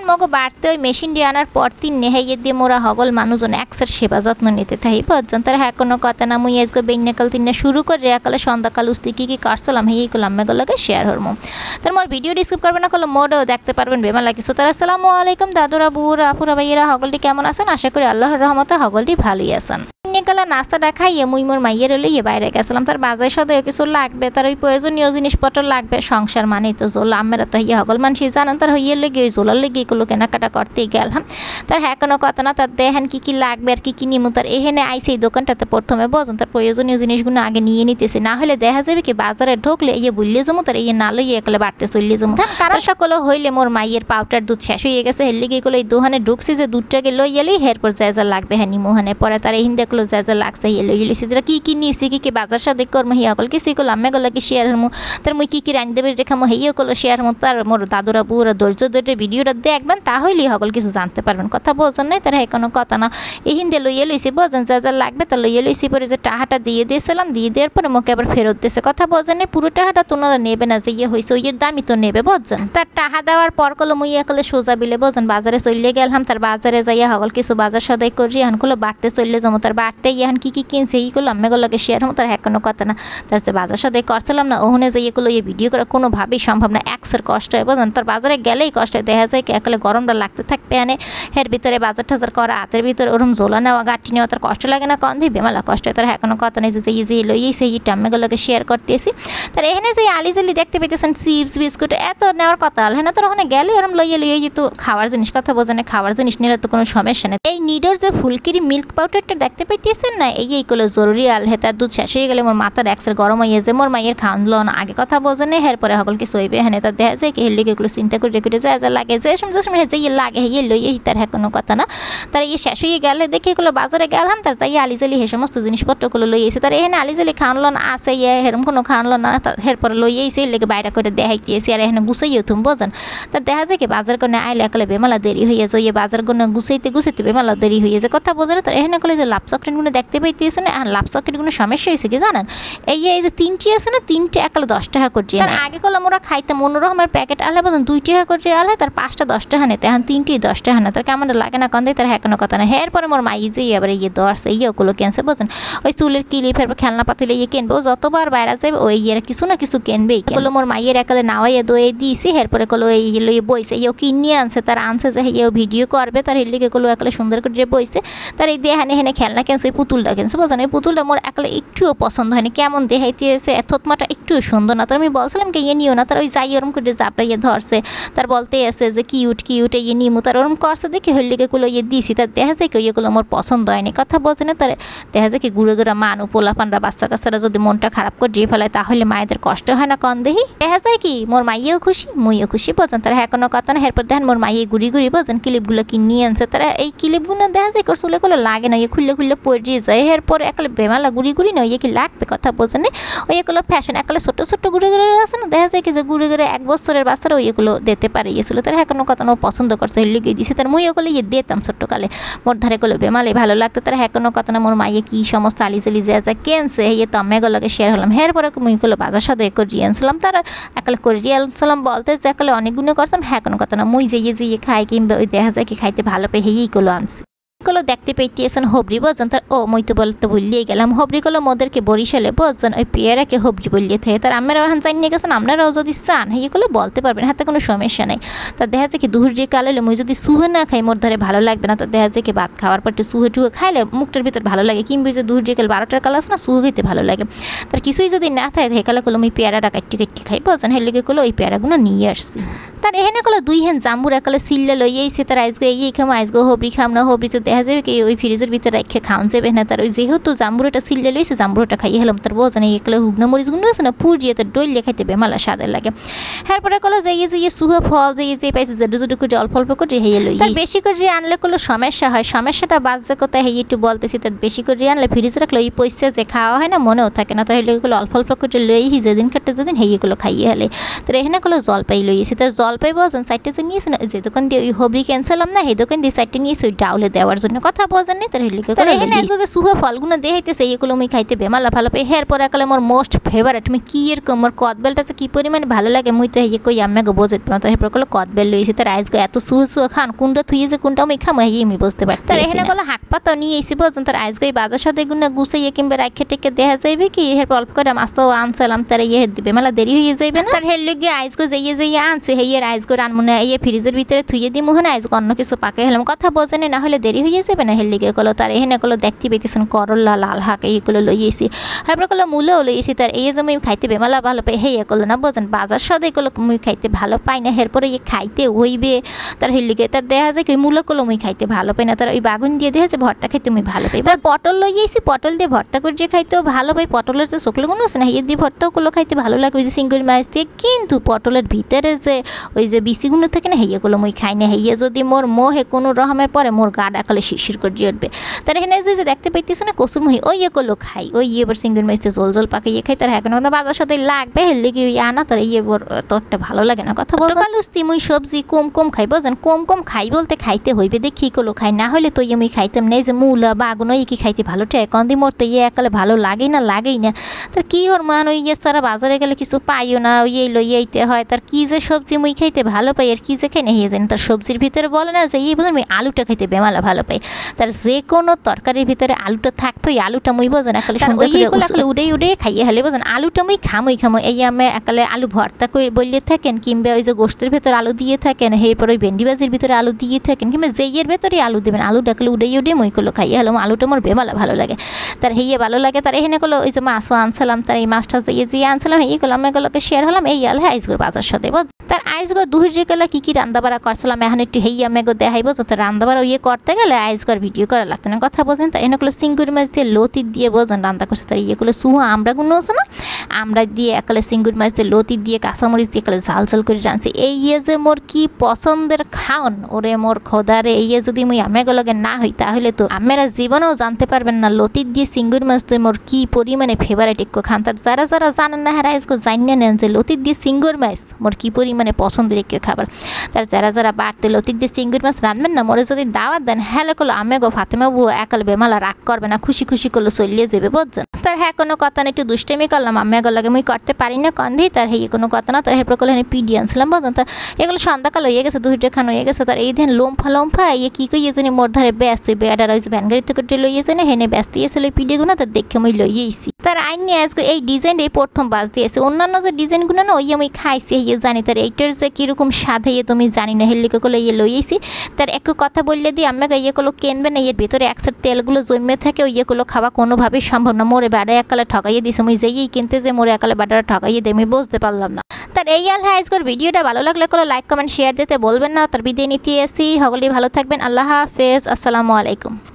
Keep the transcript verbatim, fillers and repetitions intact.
মগো বাড়তে ওই মেশিন দিয়ে আনার পর তিন নেহাইয়ে দিয়ে মোরা হগল মানুষজন একসার সেবা যত্ন নিতে থাই বুঝছেন। তার হ্যাঁ কোনো কথা না মুই আজকে বেন্যাকাল তিন শুরু করে একালে সন্ধ্যাকাল উস্তি কী কী করছিলাম হেই করলাম মেগুলোকে শেয়ার হরমো। তার মোর ভিডিও ডিসক্রাইব করবে না করলে মোডও দেখতে পারবেন বেমালা কিছু। তার আসসালামু আলাইকুম দাদুরা বুড়া আপুরা ভাইয়েরা হগলটি কেমন আছেন? আশা করি আল্লাহর রহমতে হগলটি ভালোই আছেন। গেলা নাস্তাটা খাইয়ে মুই মোর মাইয়ের লইয়ে বাইরে গেছিলাম। তার বাজার সাথে কিছু লাগবে, তার ওই প্রয়োজনীয় জিনিসপত্র লাগবে, সংসার মানে তো জোল আমরা তো হইয়া হগল মানুষ জানেন। তার হইয়ে লেগে ওই জোলার লেগে এগুলো কেনাকাটা করতেই গেলাম। তার হ্যাঁ কোনো কথা না, তার দেখেন কী কী লাগবে আর কী কী নিমু। তার এখানে আইসে এই দোকানটাতে প্রথমে বোঝেন তার প্রয়োজনীয় জিনিসগুলো আগে নিয়ে নিতেছি, না হলে দেখা যাবে কি বাজারে ঢুকলে ইয়ে বুললে যাবো তার ইয়ে না লইয়ে একলে বাড়তে চললে যাবো। কারণ সকলে হইলে মোর মাইয়ের পাউডার দুধ শেষ হয়ে গেছে, হের লেগে এগুলো এই দোকানে ঢুকছি যে দুধটাকে লইয়ে লই এরপর যা যা লাগবে হ্যাঁ নিমোহানে পরে তার এই হিন্দি যা যা লাগছে লইছি যেটা কী কী নিয়েছি কী কী বাজার সাথে করবো হিয়া কল কিছু করলো আমি গলা কি শেয়ার হমু। তার মুই কী কী রান্ধি দেবে রেখামো হেইও করলো শেয়ার হমু। তার মোর দাদুরা বুড়া ধৈর্য ধরে ভিডিওটা দেখবেন তাহলেই সকল কিছু জানতে পারবেন। কথা বোঝেন নাই তার হ্যাঁ কোনো কথা না, এই হিন্দে লইয়ে লইছি বোঝেন যা যা লাগবে তা লইয়ে লইছি পরে যে টাহাটা দিয়ে দিয়েছিলাম দিয়ে দেওয়ার পরে মোকে আবার ফেরত দিয়েছে। কথা বোঝেন নাই পুরো টাহাটা তোনারা নেবে না, যে ইয়ে হয়েছে ওইয়ের দামই তো নেবে বোঝেন। তার টাহা দেওয়ার পর কলো মুই একলে সোজা বিলে বোঝেন বাজারে চললে গেলাম। তার বাজারে যাইয়া সকল কিছু বাজার সদাই করি এখন গুলো বাড়তে চললে যাবো। তার বাড়তে এখন কী কী কিনছে এই করলো আমি গুলোকে শেয়ার হবো। তার হ্যাঁ কোনো কথা না, তার যে বাজার সদাই করছিলাম না ওখানে যে এগুলো এই ভিডিও করা কোনোভাবেই সম্ভব না, একসের কষ্ট হয় বোঝেন। তার বাজারে গেলেই কষ্ট দেখা যায় কি একলে গরমটা লাগতে থাকবে আনে এর ভিতরে বাজার টাজার করা হাতের ভিতরে ওরম জোলা নেওয়া গাঁটি নেওয়া তার কষ্ট লাগে না কন দিই বেমালা কষ্ট হয়। তার হ্যাঁ কোনো কথা নেই যে এই যে লইয়েই সেই টাম্মেগুলোকে শেয়ার করতেছি। তার এখানে যে আলিজালি দেখতে পেতেছেন চিপস বিস্কুট এত নেওয়ার কথা হ্যাঁ না, তার ওখানে গেলে ওরম লইয়ে লইয়ে যেত খাওয়ার জিনিস। কথা বোঝেন খাওয়ার জিনিস নিলে তো কোনো সমস্যা নেই। এই নিডোর যে ফুলকিরি মিল্ক পাউডারটা দেখতে পাইতেছেন না এই এইগুলো জরুরি আল হে তার দুধ শেষ হয়ে গেলে মোর মাথার একসের গরম হয়ে যে মোর মাইয়ের খাওয়ালো না আগে। কথা বোঝেন এর পরে সকল কিছু হইবে হ্যাঁ তার দেখা যায় কি হের লিগে এগুলো চিন্তা করে রেখে যা যা লাগে যে সময় যে সময় যে ইয়ে লাগে ইয়ে লইয়ে তার হ্যাঁ কোনো কথা না। তার ইয়ে শেষ হয়ে গেলে দেখে এগুলো বাজারে গেলাম তার যাই আলিজালি হে সমস্ত জিনিসপত্রগুলো লই এসে। তার এখানে আলিজালি খাওয়ালো না আছে ইয়ে হেরম কোনো খাওয়ালো না এর পরে লই এসে লেগে বাইরে করে দেখাইতেছি আর এখানে গুছাইও তুমি বোঝেন। তার দেখা যায় কি বাজার করে আইলে একলে বেমালা দেরি হয়ে যায়, ইয়ে বাজার করে গুছাইতে গুছাইতে বেমালা দেরি হয়ে যায়। কথা বোঝেন। তার এখানে কলে যে লাভ চকলেটগুলো দেখতে পাইতেছে না আর লাভ চকলেটগুলো সমস্যা হয়েছে কি জানেন এই এই যে তিনটি আছে না তিনটে একলে দশ টাকা করে তার আগে করলাম ওরা খাইতাম অন্যরকমের প্যাকেট আলে বলুন দুই টাকা করে আলে তার পাঁচটা দশ টাকা নিতে এখন তিনটি দশ টাকা না তার কেমন লাগে না কন দেয় তার হ্যাঁ কোনো কথা না। এর পরে মোর মাই যে এবার ইয়ে দশ ইয়ে ওগুলো কেনছে বোঝেন ওই চুলের কিলিপ এরপর খেলনা পাতিলে ইয়ে কিনবো যতবার বাইরে যাবে ওই ইয়ে কিছু না কিছু কিনবেই। এগুলো মোর মাইয়ের একালে নাওয়াইয়ে দয়ে দিয়েছি এরপরে কলো এই ইয়ে বইছে ইয়েও কিনিয়ে আনছে তার আনছে যে ইয়েও ভিডিও করবে তার হেলিকে গুলো একলে সুন্দর করে বইছে। তার এই দিয়ে হেনে হেনে খেলনা কেনছে ওই পুতুলটা কেনছে বোঝেন ওই পুতুলটা মোর একলে একটুও পছন্দ হয়নি, কেমন দেখাইতেছে থতমাটা একটু সুন্দর না। তার আমি বলছিলাম কি ইয়ে নিও না, তার ওই যাই ওরম করে জাপড়া ইয়ে ধরছে তার বলতে আছে যে কিউট কিউট ইয়ে নিমু তার ওরম করছে দেখে হলিকে গুলো ইয়ে দিয়েছি তার দেখা যায় কি ইয়েগুলো আমার পছন্দ হয়নি। কথা বলছে না তার দেখা যায় কি গুড়ে গুড়া মানু পোলাপানরা বাচ্চা কাচ্চারা যদি মনটা খারাপ করে দিয়ে ফেলায় তাহলে মায়েদের কষ্ট হয় না কন দেহি। দেখা যায় কি মোর মাইয়েও খুশি মুইও খুশি বোঝেন। তারা হ্যাঁ কোনো কথা না এরপর দেখেন মোর মাইয়ে গুড়ি গুড়ি বোঝেন ক্লিপগুলো কিনিয়ে আনছে। তারা এই ক্লিপগুলো দেখা যায় কর চুলেগুলো লাগে না ইয়ে খুললে খুললে পড়িয়ে যায় এরপর একলে বেমালা গুড়ি গুড়ি না ইয়ে কি লাগবে। কথা বোঝেন ওই এগুলো ফ্যাশন একলে ছোটো ছোটো গুড়ে গুড়ে আছে না দেখা যায় কি যে গুড়ে গুড়ে এক বছরের বাচ্চারা ওই এগুলো দিতে পারে ইয়েছিল। তার হ্যাঁ কোনো কথা ও পছন্দ করছে লিগে দিয়েছে তার মুই ওগুলো ইয়ে দিতাম ছোট্টকালে মোর ধারে গুলো বেমালে ভালো লাগতো। তার হ্যাঁ কোনো কথা না মোর মাইয়ে কি সমস্ত আলিজালি যা যা কেনছে ইয়ে তো আমি এগুলোকে শেয়ার হলাম। এর পরে মুইগুলো বাজার সাথে করিয়ে আনছিলাম তার একলে করিয়ে আনছিলাম বলতে যে একলে অনেক গুণে করছিলাম হ্যাঁ কোনো কথা না মুই যেয়ে যেয়ে খাই কিংবা ওই দেখা যায় কি খাইতে ভালো পেয়ে হেই গুলো আনছি। গুলো দেখতে পাইতেছেন হবরি বোঝেন। তার ও মই তো বলতে ভুলিয়ে গেলাম হবরিগুলো মোদেরকে বরিশালে বোঝেন ওই পেয়ারাকে হবরি বললিয়ে থাকে। তার আমরাও এখন জানিয়ে গেছেন আপনারাও যদি চান এইগুলো বলতে পারবেন হাতে কোনো সমস্যা নেই। তার দেখা যায় কি দুহুর যে কাল হলে মুই যদি সুহে না খাই মোর ধারে ভালো লাগবে না। তার দেখা যায় কি ভাত খাওয়ার পর একটু সুহে টুহে খাইলে মুখটার ভিতর ভালো লাগে কিংবা যে দুহুর যে কাল বারোটার কাল আছে না সুহে খেতে ভালো লাগে। তার কিছুই যদি না থাকে হেকালে করলো আমি পেয়ারাটা কাটটি কাটটি খাই বোঝেন হেলিকে করলো ওই পেয়ারাগুলো নিয়ে আসছি। তার এখানে করলো দুই হেন জাম্বুর একালে সিল্লে লইয়েছে তার আইসগো এই খাম আইসগো হবরি খাম না হবরি তো দেখা যাবে কি ওই ফ্রিজের ভিতরে রেখে খাওয়ান যাবে না। তার ওই যেহেতু জাম্বুরটা সিল্লে লইছে জাম্বুরটা খাইয়ে হলাম তার বোঝেন এগুলো হুগনা মরিচগুলো আছে না পুড়িয়ে তার ডইলে খাইতে বেমালা স্বাদের লাগে। এরপরে কলো যে যে ইয়ে সুহে ফল যে যে পাইছে যে দুটো করে অল্প অল্প করে হেয়ে লই বেশি করে আনলে কোনো সমস্যা হয় সমস্যাটা বাজে কোথায় হেয়ে একটু বলতেছি তার বেশি করে আনলে ফ্রিজে রাখলে ওই পয়সা যে খাওয়া হয় না মনেও থাকে না। তাহলে এগুলো অল্প অল্প করে লই যেদিন কাটতে যেদিন হেয়েগুলো খাইয়ে হলে তার এখানে কলো জলপাই লইয়েছি তার জলপাই বোঝেন চারটে যে নিয়েছে না যে দোকান দিয়ে ওই হবরি ক্যান্সেলাম না সেই দোকান দিয়ে চারটে নিয়েছি ওই ডাউলে দেওয়ার জন্য কথা বোঝেন নি তার হেলিকে তার এখানে আজকে যে সুহ ফলগুলো দেখাইতেছে এইগুলো মুই খাইতে বেমালা ভালো পাই হের পরে একালে মোর মোস্ট ফেভারিট আমি কি এরকম মোর কদবেলটা যে কি পরিমাণে ভালো লাগে মুই তো হেয়ে কই আম্মা গো বোঝাইতে পারো তার হেরপর কলে কদবেল লইছি তার আজকে এত সুহ সুহ খান কোনটা থুইয়ে যে কোনটা আমি খামো হেয়ে আমি বুঝতে পারছি তার এখানে কলে হাক পাতা নিয়ে এসে বোঝেন তার আজকে এই বাজার সাথে গুনা গুছাইয়ে কিংবা রাখে টেকে দেখা যাইবে কি এরপর অল্প করে মাছ তো আনছিলাম তার ইয়ে দিবে মেলা দেরি হয়ে যাইবে না তার হের লগে আজকে যাইয়ে যাইয়ে আনছে হেয়ে আজকে রানমনে ইয়ে ফ্রিজের ভিতরে থুইয়ে দিই মোহন আজকে অন্য কিছু পাকে হলাম কথা বোঝেনি না হলে দেরি হয়ে যাবে না হের লিগে কলো তার এখানে কলো দেখতে পেতেছেন করল্লা লাল হাক এইগুলো লইয়েছি তারপর কলো মূলেও লইয়েছি তার এই যে মুই খাইতে বেমালা ভালো পাই হেয়ে কলো না বোঝেন বাজার সদাই কলো মুই খাইতে ভালো পাই না এরপরে ইয়ে খাইতে হইবে তার হের লিগে তার দেখা যায় কি মূলো কলো মুই খাইতে ভালো পাই না তার ওই বাগুন দিয়ে দেখা যায় ভর্তা খাইতে মুই ভালো পাই তার পটল লইয়েছি পটল দিয়ে ভর্তা করে যে খাইতেও ভালো পাই পটলের যে শুকলোগুলো আছে না হেয়ে দিয়ে ভর্তাও কলো খাইতে ভালো লাগে ওই যে সিঙ্গুর মাছ দিয়ে কিন্তু পটলের ভিতরে যে ওই যে বিচিগুলো থাকে না হেয়ে কলো মুই খাই না হেয়ে যদি মোর মোহে কোনো রকমের পরে মোর গা ডাকালে শিরশির করে দিয়ে উঠবে তার এখানে যে দেখতে পাইতেছে না কসুর মহি ওই ইয়ে করলো খাই ওই এবার সিঙ্গুর মাছতে জল জল পাকে ইয়ে খাই তার এখন বাজার সাথে লাগবে হেললে কি ওই আনা তার ইয়ে তো একটা ভালো লাগে না কথা বলতে কালুস্তি মুই সবজি কম কম খাই বোঝেন কম কম খাই বলতে খাইতে হইবে দেখি করলো খাই না হলে তো ইয়ে মুই খাইতাম নেই যে মূলা বাগুন ওই কি খাইতে ভালো ঠেক কন্দি মোর তো ইয়ে একালে ভালো লাগেই না লাগেই না তার কি ওর মান ওই ইয়ে সারা বাজারে গেলে কিছু পাইও না ওই এই লই এইতে হয় তার কি যে সবজি মুই খাইতে ভালো পাই আর কি যে খাই না হিয়ে জানি তার সবজির ভিতরে বলে না যে এই বলেন আমি আলুটা খাইতে বেমালা ভালো পাই তার যে কোনো তরকারির ভিতরে আলুটা থাকতো ওই আলুটা মুই বোঝেন একালে সুন্দর উড়ে উড়ে খাইয়ে হেলে বোঝেন আলুটা মুই খামই খামো এই আমি একালে আলু ভর্তা করে বললে থাকেন কিংবা ওই যে গোস্তের ভেতরে আলু দিয়ে থাকেন এরপর ওই ভেন্ডি ভাজির ভিতরে আলু দিয়ে থাকেন কিংবা যেইয়ের ভেতরে আলু দেবেন আলু ডাকলে উড়ে উড়ে মুই করলো খাইয়ে হলাম আলুটা মোর বেমালা ভালো লাগে তার হেয়ে ভালো লাগে তার এখানে করলো ওই যে মাছও আনছিলাম তার এই মাছটা যেয়ে যে আনছিলাম এই করলাম এগুলোকে শেয়ার হলাম এই আলে আইসগুলো বাজার সাথে তার আইসগো দুহির যে গেলে কী কী রান্দাবাড়া করছিলাম এখন একটু হেইয়া মেগো দেখাইবো তো রান্দাবাড়া ইয়ে করতে গেলে আইসগর ভিডিও করা লাগতো না কথা বোঝেন তার এনে করলো সিঙ্গুর মাছ দিয়ে লতি দিয়ে বোঝেন রান্না করছে তার ইয়ে করলো সুহা আমরা গুলো আছে না আমরা দিয়ে একালে সিঙ্গুর মাছ দিয়ে লতি দিয়ে কাঁচামরিচ দিয়ে একালে ঝাল ঝাল করে রাঁধছি এই ইয়ে যে মোর কি পছন্দের খাওন ওরে মোর খোদারে এই ইয়ে যদি মুই আমেগুলোকে না হই তাহলে তো আমরা জীবনেও জানতে পারবেন না লতি দিয়ে সিঙ্গুর মাছ দিয়ে মোর কি পরিমাণে ফেভারিট একটু খান তার যারা যারা জানেন না হ্যাঁ আইসগো জানিয়ে নেন যে লতি দিয়ে সিঙ্গুর মাছ মোর কি পরিমাণে পছন্দের একটু খাবার তার যারা যারা বাড়তে লতি দিয়ে সিঙ্গুর মাছ রাঁধবেন না মোরে যদি দাওয়াত দেন হ্যাঁ করলো আমি গো ফাতেমা বউ একাল বেমালা রাগ করবে না খুশি খুশি করলো চলিয়ে যাবে বুঝছেন তার হ্যাঁ কোনো কথা না একটু দুষ্টামি করলাম আমি এগুলো লাগে মুই করতে পারি না কন্ধি তার হেয়ে কোনো কথা না তার হেরপর করলে পিডি আনছিলাম বুঝছেন তার এগুলো সন্ধ্যাকাল হয়ে গেছে দুইটা খান হয়ে গেছে তার এই দিন লোমফা লোমফা ইয়ে কী কই জানি মোর ধারে ব্যস্ত বেড়ার ওই যে ভ্যান গাড়ি থেকে লইয়ে জানে হেনে ব্যস্ত ইয়েছিল ওই পিডিগুলো তার দেখে মুই লইয়েছি তার আইন নিয়ে আজকে এই ডিজাইন এই প্রথম বাজ দিয়েছে অন্যান্য যে ডিজাইনগুলো না ওই আমি খাইছি ইয়ে জানি তার এইটার যে কীরকম স্বাদ ইয়ে তুমি জানি না হেলিকে করলে ইয়ে লইয়েছি তার একটু কথা বললে দিয়ে আমাকে ইয়েগুলো কিনবে না এর ভিতরে একসাথে তেলগুলো জমে থাকে ওই ইয়েগুলো খাওয়া কোনোভাবেই সম্ভব না মোরে বাড়া একালে ঠকাইয়ে দিছে মুই যেই কিনতে যে মোরে একালে বাড়াটা ঠকাইয়ে দিয়ে আমি বুঝতে পারলাম না তার এই আল হ্যাঁ আজকের ভিডিওটা ভালো লাগলে কোনো লাইক কমেন্ট শেয়ার দিতে বলবেন না তার বিদায় নিতে আসি সকলেই ভালো থাকবেন আল্লাহ হাফেজ আসসালামু আলাইকুম।